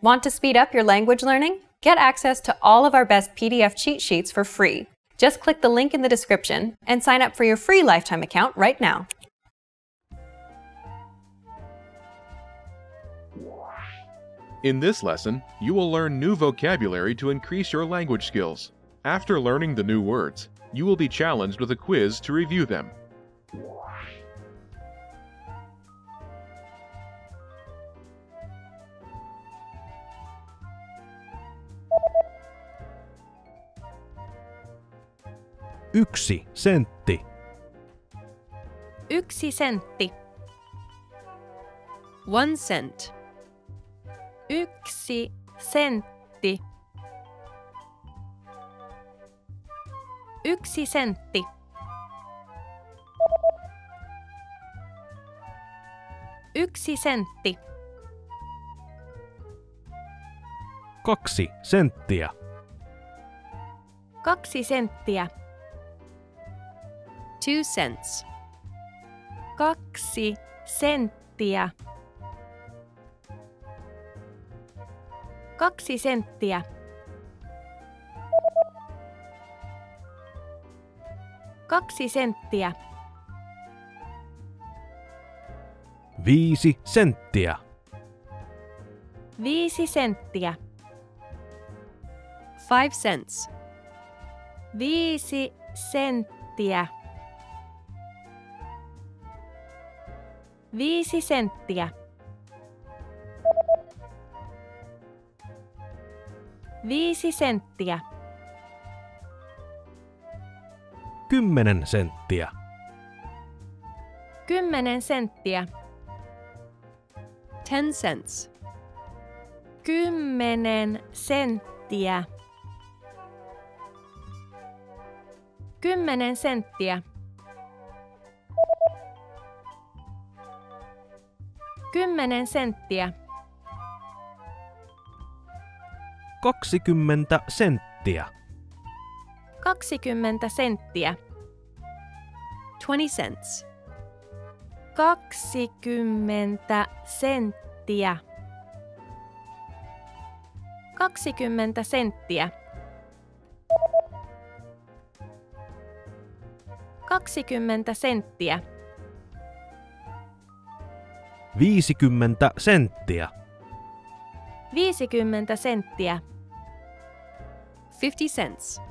Want to speed up your language learning? Get access to all of our best PDF cheat sheets for free. Just click the link in the description and sign up for your free lifetime account right now. In this lesson, you will learn new vocabulary to increase your language skills. After learning the new words, you will be challenged with a quiz to review them. Yksi sentti. Yksi sentti. 1 cent. Yksi sentti. Yksi sentti. Yksi sentti. 2 senttiä. 2 senttiä. 2 cents. 2 senttiä. 2 senttiä. 2 senttiä. 5 senttiä. 5 senttiä. 5 cents. 5 senttiä. 5 senttiä. 5 senttiä. 10 senttiä. 10 senttiä. 10 cents. 10 senttiä. 10 senttiä. 10 senttiä. 20 senttiä. 20 senttiä. 20 cents. 20 senttiä. 20 senttiä. 20 senttiä. 50 senttiä. 50 senttiä. 50 cents.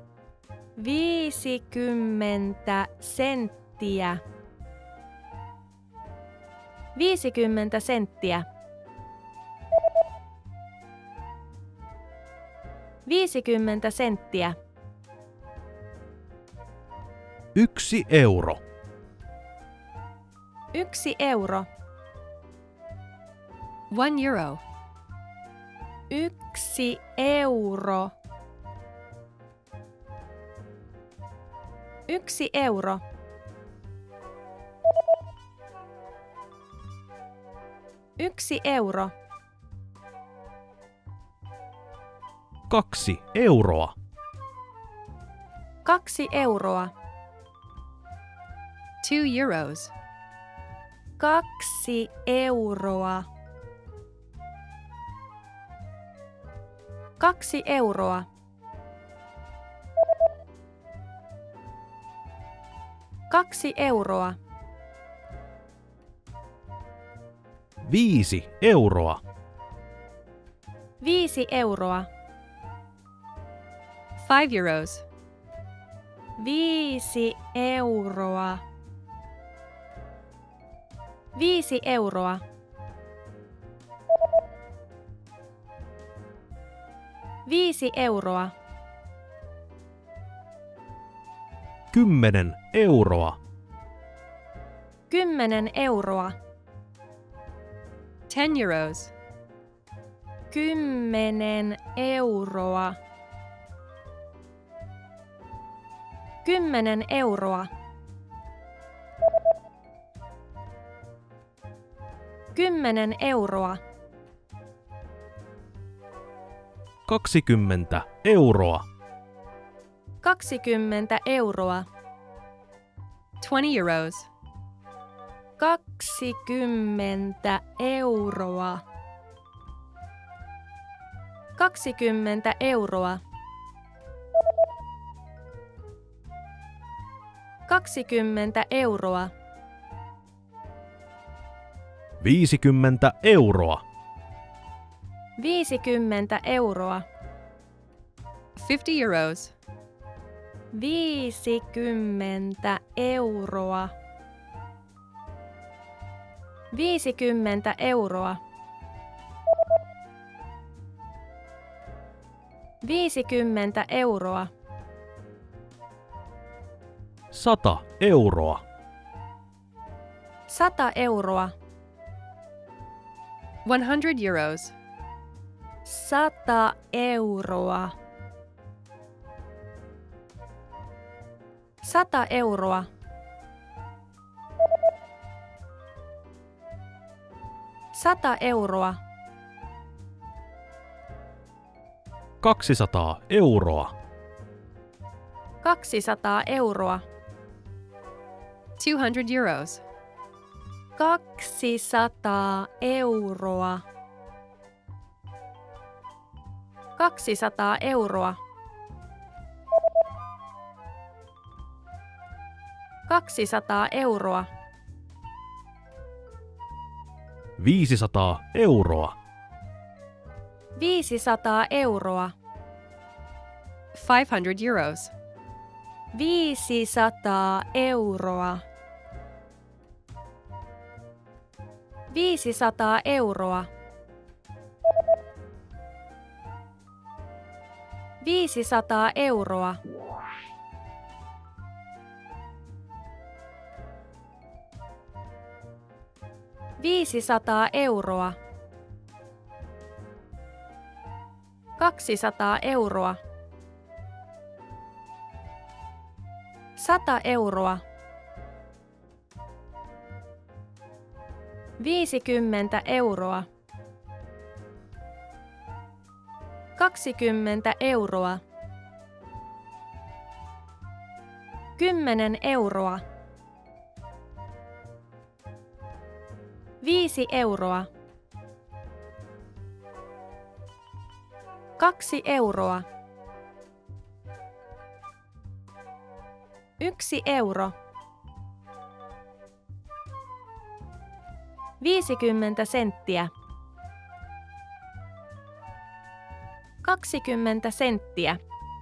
50 senttiä. 50 senttiä. 50 senttiä. 1 euro. 1 euro. 1 euro. 1 euro. 1 euro. 1 euro. 2 euroa. 2 euroa. 2 euros. 2 euroa. 2 euroa. 2 euroa. 5 euroa. 5 euroa. 5 euros. 5 euroa. 5 euroa. 5 euroa. 10 euroa. 10 euroa. 10 euros. 10 euroa. 10 euroa. 10 euroa. 20 euroa. 20 euroa. 20 euros. 20 euroa. 20 euroa. 20 euroa. 50 euroa. 50 euroa. 50 euros. 50 euroa. 50 euroa. 50 euroa. 100 euroa. 100 euroa. 100 euros. 100 euroa. 100 euroa. 100 euroa. 200 euroa. 200 euroa. 200 euros. 200 euroa. 200 euroa. 200 euroa. 500 euroa. 500 euroa. 500 euros. 500 euroa. 500 euroa. 500 euroa. 500 euroa. 200 euroa. 100 euroa. 50 euroa. 20 euroa. 10 euroa. 5 euroa. 2 euroa. 1 euro. 50 senttiä. 20 senttiä.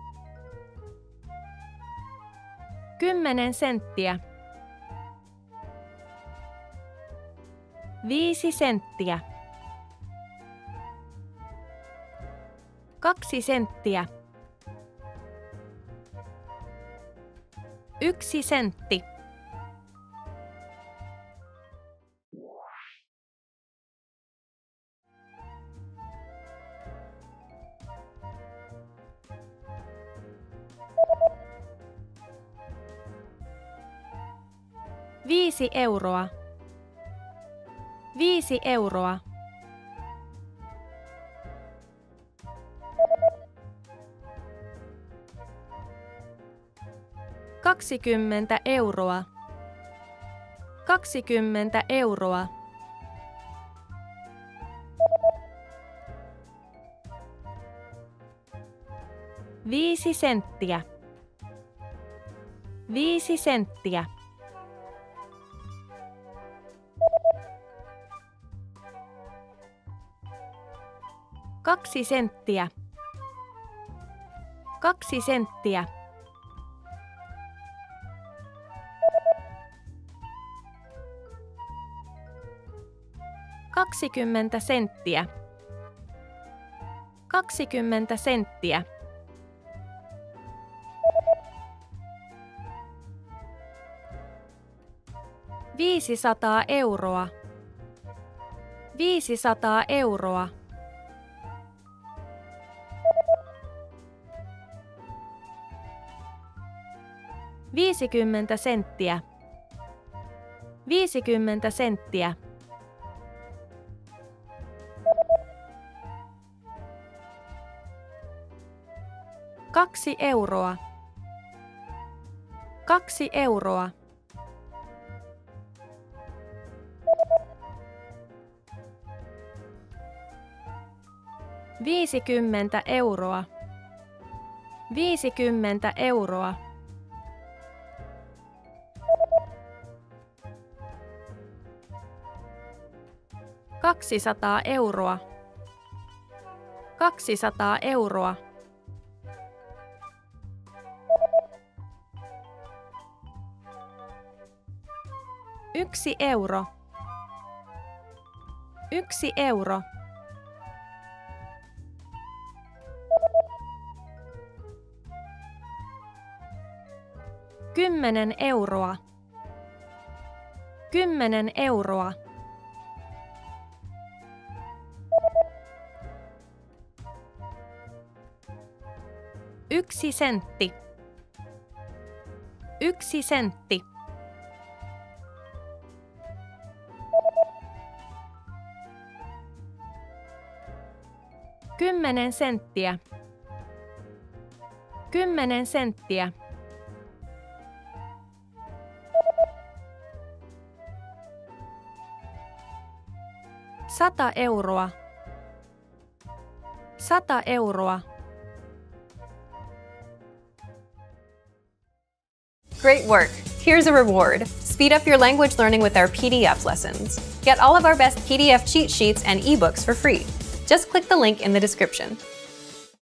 10 senttiä. 5 senttiä. 2 senttiä. 1 sentti. Viisi euroa. 5 euroa. 20 euroa. 20 euroa. 5 senttiä. 5 senttiä. 2 senttiä. 2 senttiä. 20 senttiä. 20 senttiä. 500 euroa. 500 euroa. 50 senttiä. 50 senttiä. 2 euroa. 2 euroa. 50 euroa. 50 euroa. 200 euroa. 200 euroa. 1 euro. 1 euro. 10 euroa. 10 euroa. 1 sentti. 1 sentti. 10 senttiä. 10 senttiä. 100 euroa. 100 euroa. Great work! Here's a reward. Speed up your language learning with our PDF lessons. Get all of our best PDF cheat sheets and ebooks for free. Just click the link in the description.